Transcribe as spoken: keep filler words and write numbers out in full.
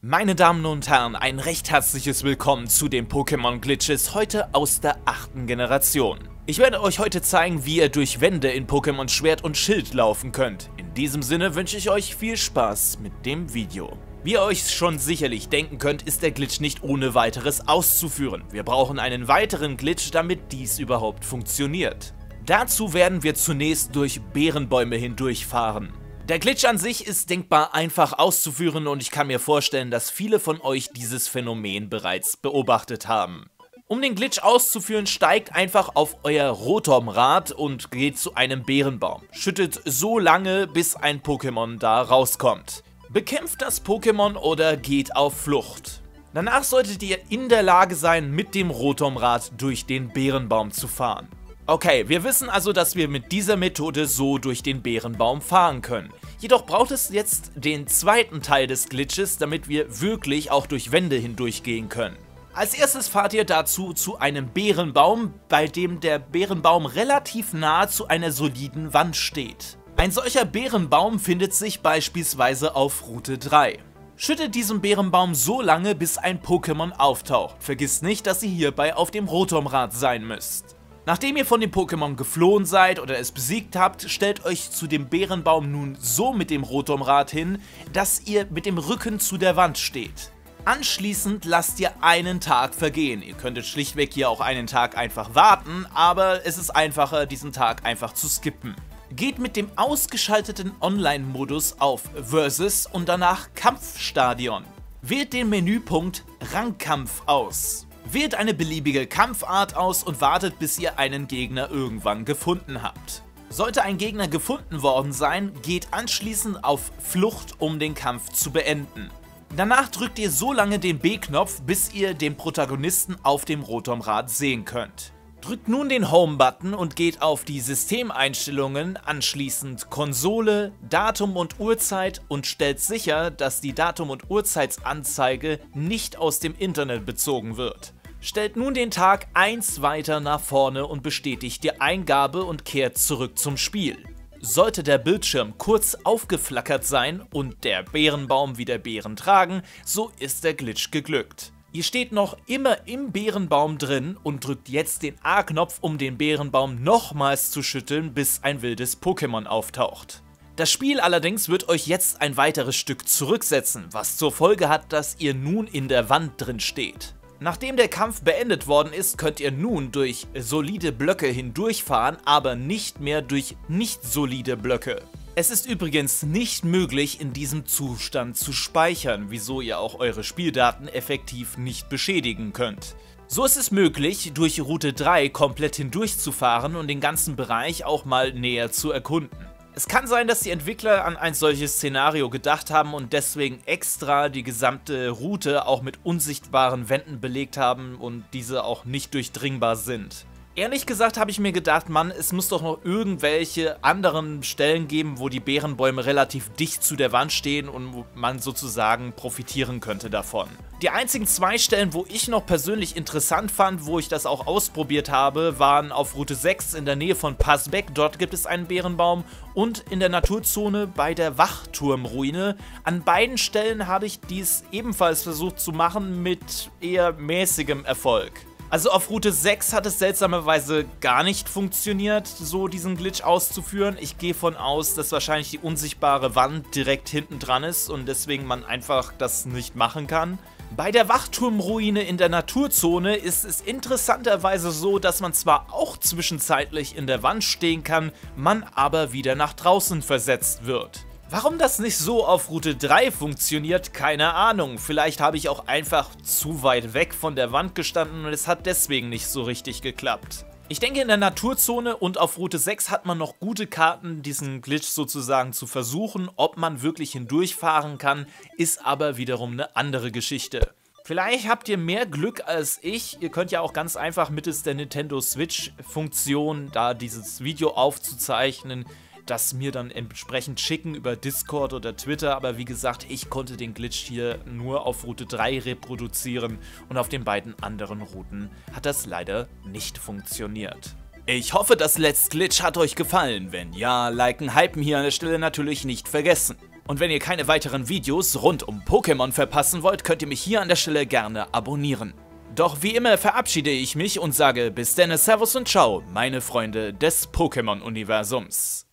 Meine Damen und Herren, ein recht herzliches Willkommen zu den Pokémon Glitches, heute aus der achten Generation. Ich werde euch heute zeigen, wie ihr durch Wände in Pokémon Schwert und Schild laufen könnt. In diesem Sinne wünsche ich euch viel Spaß mit dem Video. Wie ihr euch schon sicherlich denken könnt, ist der Glitch nicht ohne weiteres auszuführen. Wir brauchen einen weiteren Glitch, damit dies überhaupt funktioniert. Dazu werden wir zunächst durch Beerenbäume hindurchfahren. Der Glitch an sich ist denkbar einfach auszuführen und ich kann mir vorstellen, dass viele von euch dieses Phänomen bereits beobachtet haben. Um den Glitch auszuführen, steigt einfach auf euer Rotomrad und geht zu einem Beerenbaum. Schüttet so lange, bis ein Pokémon da rauskommt. Bekämpft das Pokémon oder geht auf Flucht. Danach solltet ihr in der Lage sein, mit dem Rotomrad durch den Beerenbaum zu fahren. Okay, wir wissen also, dass wir mit dieser Methode so durch den Beerenbaum fahren können. Jedoch braucht es jetzt den zweiten Teil des Glitches, damit wir wirklich auch durch Wände hindurchgehen können. Als erstes fahrt ihr dazu zu einem Beerenbaum, bei dem der Beerenbaum relativ nahe zu einer soliden Wand steht. Ein solcher Beerenbaum findet sich beispielsweise auf Route drei. Schüttet diesen Beerenbaum so lange, bis ein Pokémon auftaucht. Vergisst nicht, dass ihr hierbei auf dem Rotomrad sein müsst. Nachdem ihr von dem Pokémon geflohen seid oder es besiegt habt, stellt euch zu dem Beerenbaum nun so mit dem Rotomrad hin, dass ihr mit dem Rücken zu der Wand steht. Anschließend lasst ihr einen Tag vergehen. Ihr könntet schlichtweg hier auch einen Tag einfach warten, aber es ist einfacher, diesen Tag einfach zu skippen. Geht mit dem ausgeschalteten Online-Modus auf Versus und danach Kampfstadion. Wählt den Menüpunkt Rangkampf aus. Wählt eine beliebige Kampfart aus und wartet, bis ihr einen Gegner irgendwann gefunden habt. Sollte ein Gegner gefunden worden sein, geht anschließend auf Flucht, um den Kampf zu beenden. Danach drückt ihr so lange den B-Knopf, bis ihr den Protagonisten auf dem Rotomrad sehen könnt. Drückt nun den Home-Button und geht auf die Systemeinstellungen, anschließend Konsole, Datum und Uhrzeit und stellt sicher, dass die Datum- und Uhrzeitsanzeige nicht aus dem Internet bezogen wird. Stellt nun den Tag eins weiter nach vorne und bestätigt die Eingabe und kehrt zurück zum Spiel. Sollte der Bildschirm kurz aufgeflackert sein und der Beerenbaum wieder Beeren tragen, so ist der Glitch geglückt. Ihr steht noch immer im Beerenbaum drin und drückt jetzt den A-Knopf, um den Beerenbaum nochmals zu schütteln, bis ein wildes Pokémon auftaucht. Das Spiel allerdings wird euch jetzt ein weiteres Stück zurücksetzen, was zur Folge hat, dass ihr nun in der Wand drin steht. Nachdem der Kampf beendet worden ist, könnt ihr nun durch solide Blöcke hindurchfahren, aber nicht mehr durch nicht solide Blöcke. Es ist übrigens nicht möglich, in diesem Zustand zu speichern, wieso ihr auch eure Spieldaten effektiv nicht beschädigen könnt. So ist es möglich, durch Route drei komplett hindurchzufahren und den ganzen Bereich auch mal näher zu erkunden. Es kann sein, dass die Entwickler an ein solches Szenario gedacht haben und deswegen extra die gesamte Route auch mit unsichtbaren Wänden belegt haben und diese auch nicht durchdringbar sind. Ehrlich gesagt habe ich mir gedacht, Mann, es muss doch noch irgendwelche anderen Stellen geben, wo die Beerenbäume relativ dicht zu der Wand stehen und wo man sozusagen profitieren könnte davon. Die einzigen zwei Stellen, wo ich noch persönlich interessant fand, wo ich das auch ausprobiert habe, waren auf Route sechs in der Nähe von Passbeck, dort gibt es einen Beerenbaum, und in der Naturzone bei der Wachturmruine. An beiden Stellen habe ich dies ebenfalls versucht zu machen mit eher mäßigem Erfolg. Also auf Route sechs hat es seltsamerweise gar nicht funktioniert, so diesen Glitch auszuführen. Ich gehe von aus, dass wahrscheinlich die unsichtbare Wand direkt hinten dran ist und deswegen man einfach das nicht machen kann. Bei der Wachturmruine in der Naturzone ist es interessanterweise so, dass man zwar auch zwischenzeitlich in der Wand stehen kann, man aber wieder nach draußen versetzt wird. Warum das nicht so auf Route drei funktioniert, keine Ahnung. Vielleicht habe ich auch einfach zu weit weg von der Wand gestanden und es hat deswegen nicht so richtig geklappt. Ich denke, in der Naturzone und auf Route sechs hat man noch gute Karten, diesen Glitch sozusagen zu versuchen. Ob man wirklich hindurchfahren kann, ist aber wiederum eine andere Geschichte. Vielleicht habt ihr mehr Glück als ich. Ihr könnt ja auch ganz einfach mittels der Nintendo Switch-Funktion, da dieses Video aufzuzeichnen, das mir dann entsprechend schicken über Discord oder Twitter, aber wie gesagt, ich konnte den Glitch hier nur auf Route drei reproduzieren und auf den beiden anderen Routen hat das leider nicht funktioniert. Ich hoffe, das Let's Glitch hat euch gefallen. Wenn ja, liken, hypen hier an der Stelle natürlich nicht vergessen. Und wenn ihr keine weiteren Videos rund um Pokémon verpassen wollt, könnt ihr mich hier an der Stelle gerne abonnieren. Doch wie immer verabschiede ich mich und sage bis dann, Servus und Ciao, meine Freunde des Pokémon-Universums.